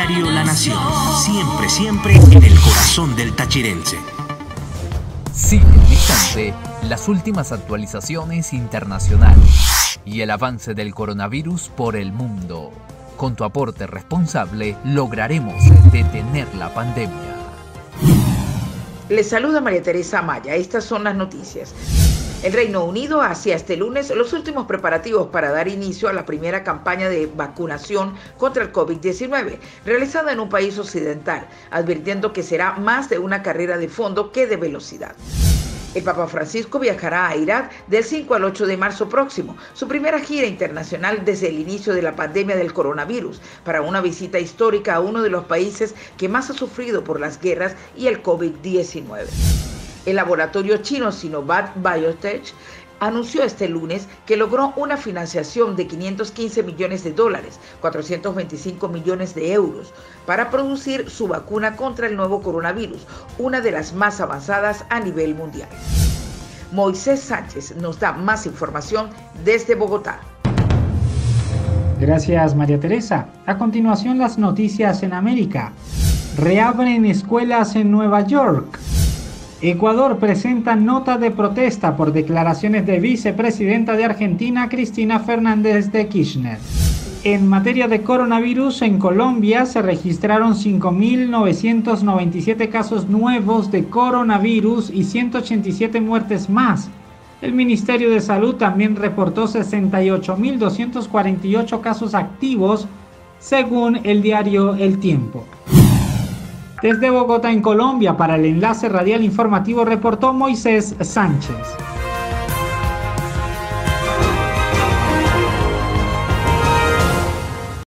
Diario La Nación. Siempre, siempre en el corazón del tachirense. Sigue al instante las últimas actualizaciones internacionales y el avance del coronavirus por el mundo. Con tu aporte responsable lograremos detener la pandemia. Les saluda María Teresa Amaya. Estas son las noticias. El Reino Unido hacía este lunes los últimos preparativos para dar inicio a la primera campaña de vacunación contra el COVID-19, realizada en un país occidental, advirtiendo que será más de una carrera de fondo que de velocidad. El Papa Francisco viajará a Irak del 5 al 8 de marzo próximo, su primera gira internacional desde el inicio de la pandemia del coronavirus, para una visita histórica a uno de los países que más ha sufrido por las guerras y el COVID-19. El laboratorio chino Sinovac Biotech anunció este lunes que logró una financiación de $515 millones, 425 millones de euros, para producir su vacuna contra el nuevo coronavirus, una de las más avanzadas a nivel mundial. Moisés Sánchez nos da más información desde Bogotá. Gracias, María Teresa. A continuación, las noticias en América. Reabren escuelas en Nueva York. Ecuador presenta nota de protesta por declaraciones de vicepresidenta de Argentina, Cristina Fernández de Kirchner. En materia de coronavirus, en Colombia se registraron 5.997 casos nuevos de coronavirus y 187 muertes más. El Ministerio de Salud también reportó 68.248 casos activos, según el diario El Tiempo. Desde Bogotá, en Colombia, para el Enlace Radial Informativo, reportó Moisés Sánchez.